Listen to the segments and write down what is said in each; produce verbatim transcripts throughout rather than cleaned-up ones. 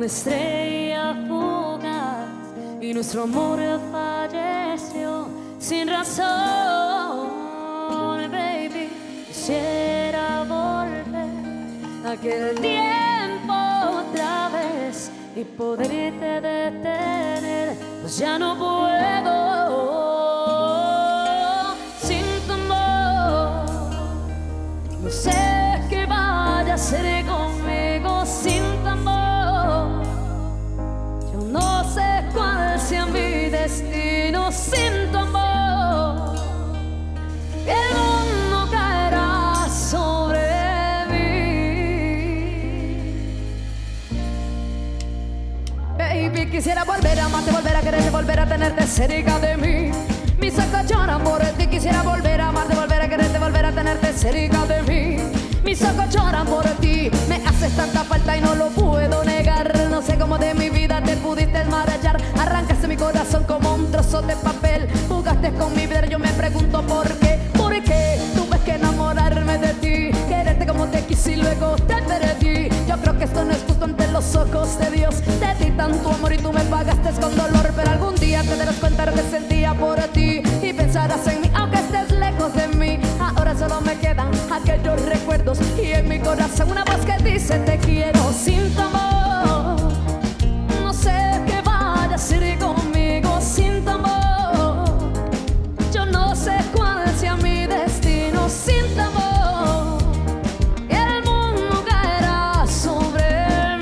una estrella fugaz y nuestro amor falleció sin razón, baby. Quisiera volver a aquel tiempo otra vez y poderte detener, pues ya no puedo sin tu amor. No sé qué vaya a hacer conmigo sin tu amor. Yo no sé cuál sea mi destino sin tu amor. El mundo caerá sobre mí. Baby, quisiera volver a amarte, volver a quererte, volver a tenerte cerca de mí. Mis ojos lloran por ti, quisiera volver a amarte, volver a quererte, volver a tenerte cerca de mí. Mis ojos lloran por ti, me haces tanta falta y no lo puedo negar. No sé cómo de mi vida te pudiste marchar. Arrancaste mi corazón como un trozo de papel. Jugaste con mi vida, yo me pregunto por qué. ¿Por qué tuve que enamorarme de ti? Quererte como te quise y luego te perdí. Yo creo que esto no es justo ante los ojos de Dios. Te di tanto amor y tú me pagaste con dolor. Pero algún día te darás cuenta de lo que sentía por ti y pensarás en mí aunque estés lejos de mí. Ahora solo me quedan aquellos recuerdos y en mi corazón una voz que dice te quiero sin tu amor. No sé qué vaya a ser conmigo sin tu amor. Yo no sé cuál sea mi destino sin tu amor. Y el mundo caerá sobre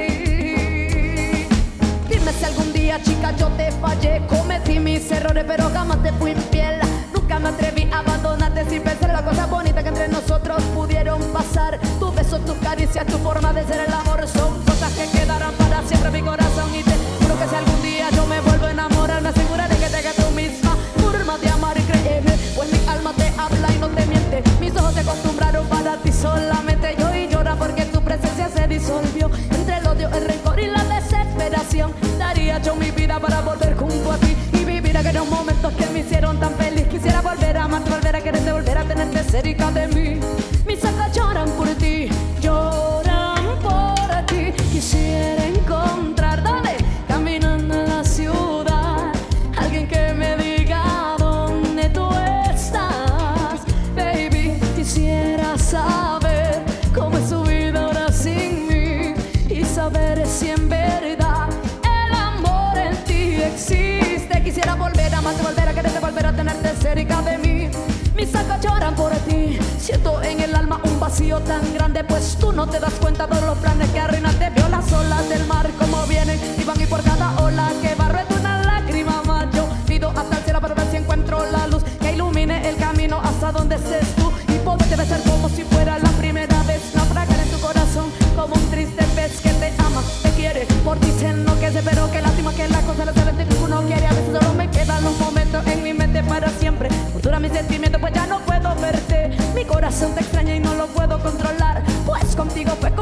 mí. Dime si algún día, chica, yo te fallé. Cometí mis errores pero jamás te fui infiel. Nunca me atreví a abandonarte sin pensar en las cosas bonitas que entre nosotros pudieron pasar. Tu beso, tus caricias, tu forma de ser, el amor son cosas que quedarán para siempre en mi corazón. Y te juro que si algún día yo me vuelvo a enamorar, me aseguraré que tenga tu misma forma de amar y creerme, pues mi alma te habla y no te miente. Mis ojos se acostumbraron para ti solamente. Yo y llora porque tu presencia se disolvió entre el odio, el rencor y la desesperación. Daría yo mi vida para volver junto a ti y vivir aquellos momentos que me hicieron tan feliz. Quisiera volver a amarte, volver a quererte, volver a tenerte cerca de mí. Mis ojos lloran por ti, lloran por ti. Quisiera encontrar, dale, caminando en la ciudad, alguien que me diga dónde tú estás. Baby, quisiera saber cómo es su vida ahora sin mí y saber si en verdad el amor en ti existe. Quisiera volver a amarte, volver a quererte, volver a tenerte cerca de mí. Mis ojos lloran por ti, siento en el alma un vacío tan grande, pues tú no te das cuenta de los planes que arruinaste. Veo las olas del mar como vienen y van, y por cada ola que barre una lágrima más. Yo pido hasta el cielo para ver si encuentro la luz que ilumine el camino hasta donde estés tú y poderte besar como si fuera la primera vez. Naufragar en tu corazón como un triste pez que te ama, te quiere, por ti se enloquece, pero que lástima que las cosas las saben que uno quiere. A veces solo me quedan los momentos en mi mente para siempre. Tortura mis sentimientos pues ya no puedo verte. Mi corazón te extraña y no lo puedo controlar, pues contigo fue